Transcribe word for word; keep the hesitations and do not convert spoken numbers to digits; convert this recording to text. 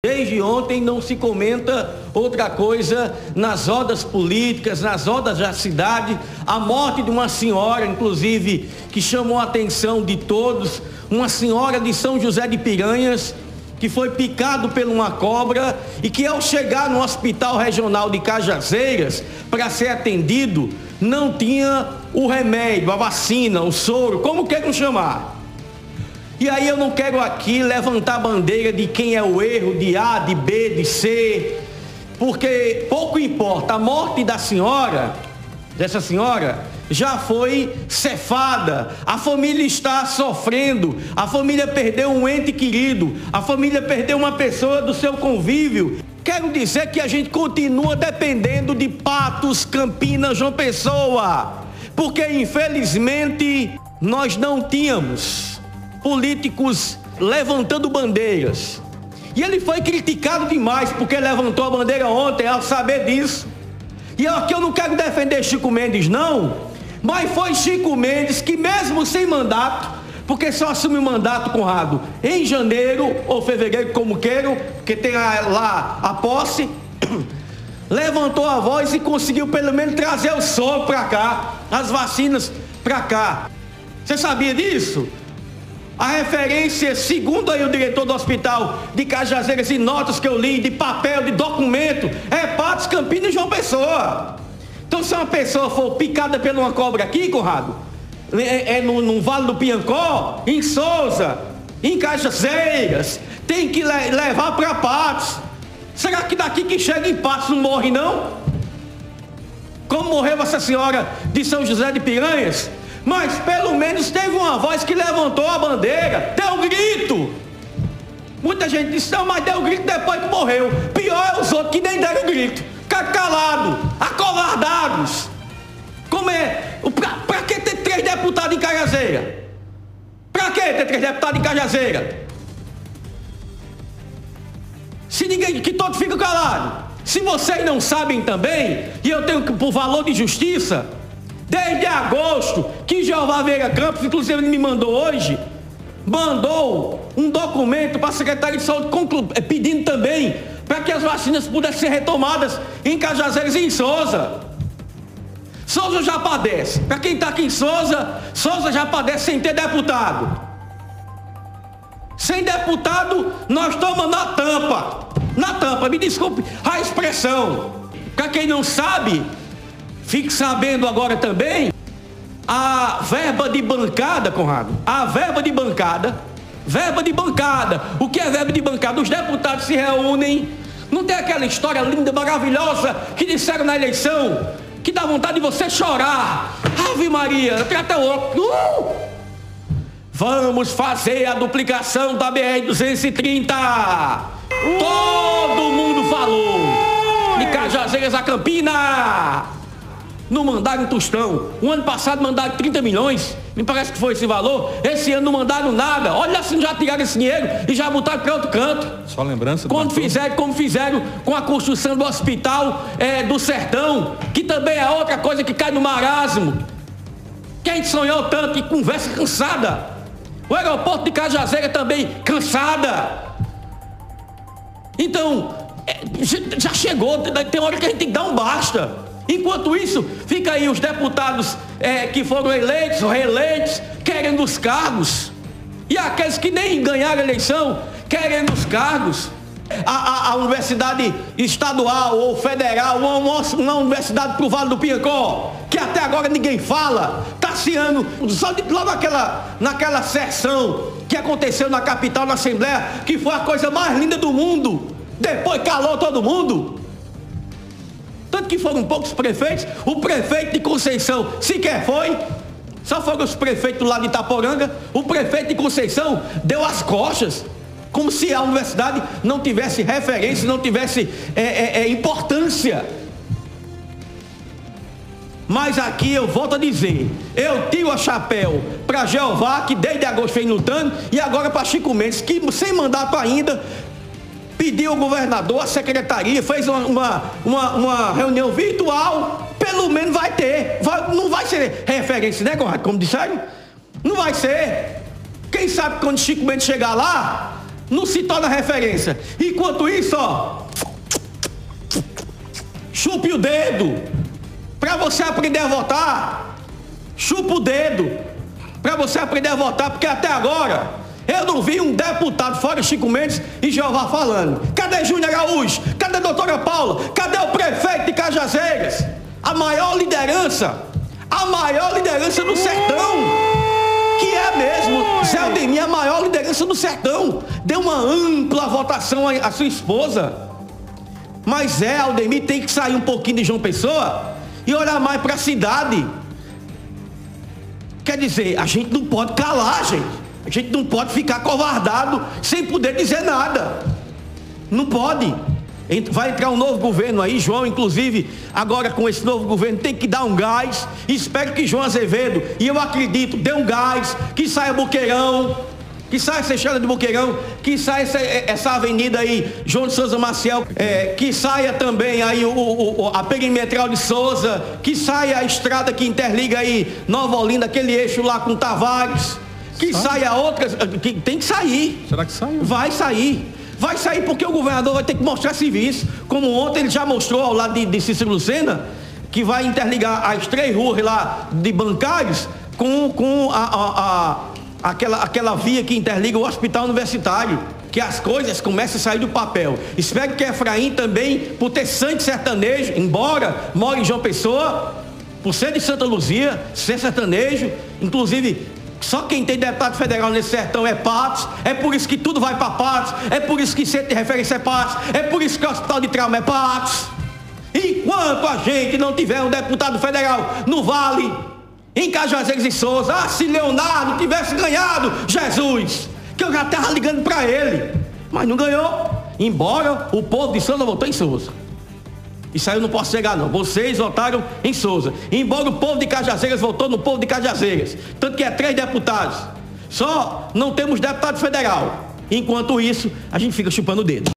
Desde ontem não se comenta outra coisa nas rodas políticas, nas rodas da cidade, a morte de uma senhora, inclusive, que chamou a atenção de todos, uma senhora de São José de Piranhas, que foi picado por uma cobra e que ao chegar no hospital regional de Cajazeiras para ser atendido, não tinha o remédio, a vacina, o soro, como queiram chamar. E aí eu não quero aqui levantar a bandeira de quem é o erro, de A, de B, de C, porque pouco importa, a morte da senhora, dessa senhora, já foi cefada, a família está sofrendo, a família perdeu um ente querido, a família perdeu uma pessoa do seu convívio. Quero dizer que a gente continua dependendo de Patos, Campinas, João Pessoa, porque infelizmente nós não tínhamos políticos levantando bandeiras. E ele foi criticado demais porque levantou a bandeira ontem ao saber disso. E aqui eu não quero defender Chico Mendes não, mas foi Chico Mendes que mesmo sem mandato, porque só assume o mandato, Conrado, em janeiro ou fevereiro, como queiram, porque tem lá a posse, levantou a voz e conseguiu pelo menos trazer o sol para cá, as vacinas para cá. Você sabia disso? A referência, segundo aí o diretor do hospital de Cajazeiras, e notas que eu li, de papel, de documento, é Patos, Campinas e João Pessoa. Então se uma pessoa for picada por uma cobra aqui, Conrado, é, é no, no Vale do Piancó, em Souza, em Cajazeiras, tem que le levar para Patos. Será que daqui que chega em Patos não morre não? Como morreu essa senhora de São José de Piranhas? Mas pelo menos teve uma voz que levantou a bandeira, deu um grito. Muita gente disse, não, mas deu um grito depois que morreu. Pior é os outros que nem deram grito, ficaram calados, acovardados. Como é? Pra, pra que ter três deputados em Cajazeira? Pra que ter três deputados em Cajazeira? Se ninguém, que todos ficam calados. Se vocês não sabem também, e eu tenho que, por valor de justiça, desde agosto, que Jeová Vieira Campos, inclusive ele me mandou hoje, mandou um documento para a Secretaria de Saúde pedindo também para que as vacinas pudessem ser retomadas em Cajazeiras e em Souza. Souza já padece. Para quem está aqui em Souza, Souza já padece sem ter deputado. Sem deputado, nós estamos na tampa. Na tampa, me desculpe a expressão. Para quem não sabe, fique sabendo agora também, a verba de bancada, Conrado, a verba de bancada, verba de bancada, o que é verba de bancada? Os deputados se reúnem, não tem aquela história linda, maravilhosa, que disseram na eleição, que dá vontade de você chorar, Ave Maria, eu tenho até o outro, uh! Vamos fazer a duplicação da B R duzentos e trinta, todo mundo falou, de Cajazeiras a Campinas. Não mandaram um tostão. O ano passado mandaram trinta milhões. Me parece que foi esse valor. Esse ano não mandaram nada. Olha assim, já tiraram esse dinheiro e já botaram para outro canto. Só lembrança do Quando fizeram, como fizeram com a construção do hospital é, do Sertão, que também é outra coisa que cai no marasmo. Quem sonhou tanto e conversa cansada. O aeroporto de Cajazeira também cansada. Então, é, já chegou. Tem hora que a gente tem que dar um basta. Enquanto isso, fica aí os deputados é, que foram eleitos, reeleitos, querendo os cargos. E aqueles que nem ganharam a eleição, querendo os cargos. A, a, a universidade estadual ou federal, uma, uma universidade pro Vale do Piancó, que até agora ninguém fala, Tassiano, só de, lá naquela, naquela sessão que aconteceu na capital, na Assembleia, que foi a coisa mais linda do mundo, depois calou todo mundo. Tanto que foram poucos prefeitos, o prefeito de Conceição sequer foi, só foram os prefeitos lá de Itaporanga, o prefeito de Conceição deu as costas, como se a universidade não tivesse referência, não tivesse é, é, é, importância. Mas aqui eu volto a dizer, eu tiro a chapéu para Jeová, que desde agosto vem lutando, e agora para Chico Mendes, que sem mandato ainda, pediu ao governador, a secretaria, fez uma, uma, uma, uma reunião virtual, pelo menos vai ter, vai, não vai ser referência, né, Conrado, como disseram? Não vai ser. Quem sabe quando Chico Mendes chegar lá, não se torna referência. Enquanto isso, ó, chupe o dedo para você aprender a votar. Chupa o dedo para você aprender a votar, porque até agora eu não vi um deputado fora Chico Mendes e Jeová falando. Cadê Júnior Araújo? Cadê a doutora Paula? Cadê o prefeito de Cajazeiras? A maior liderança, a maior liderança do sertão, que é mesmo, Zé Aldemir, a maior liderança do sertão. Deu uma ampla votação à sua esposa. Mas Zé Aldemir tem que sair um pouquinho de João Pessoa e olhar mais para a cidade. Quer dizer, a gente não pode calar, gente. A gente não pode ficar covardado sem poder dizer nada. Não pode. Vai entrar um novo governo aí, João, inclusive, agora com esse novo governo, tem que dar um gás. Espero que João Azevedo, e eu acredito, dê um gás, que saia Boqueirão, que saia essa estrada de Boqueirão, que saia essa, essa avenida aí, João de Souza Maciel, é, que saia também aí o, o, a perimetral de Souza, que saia a estrada que interliga aí Nova Olinda, aquele eixo lá com Tavares, que Sai? saia outras, que tem que sair. Será que sai? Vai sair. Vai sair porque o governador vai ter que mostrar serviço, como ontem ele já mostrou ao lado de, de Cícero Lucena, que vai interligar as três ruas lá de bancários com, com a, a, a, aquela, aquela via que interliga o hospital universitário, que as coisas começam a sair do papel. Espero que Efraim também, por ter sangue sertanejo, embora mora em João Pessoa, por ser de Santa Luzia, ser sertanejo, inclusive só quem tem deputado federal nesse sertão é Patos, é por isso que tudo vai para Patos, é por isso que centro de referência é Patos, é por isso que o hospital de trauma é Patos. Enquanto a gente não tiver um deputado federal no Vale, em Cajazeiras e Souza, ah, se Leonardo tivesse ganhado, Jesus, que eu já estava ligando para ele, mas não ganhou, embora o povo de Souza votou em Souza. Isso aí eu não posso chegar não. Vocês votaram em Souza. Embora o povo de Cajazeiras votou no povo de Cajazeiras. Tanto que é três deputados. Só não temos deputado federal. Enquanto isso, a gente fica chupando o dedo.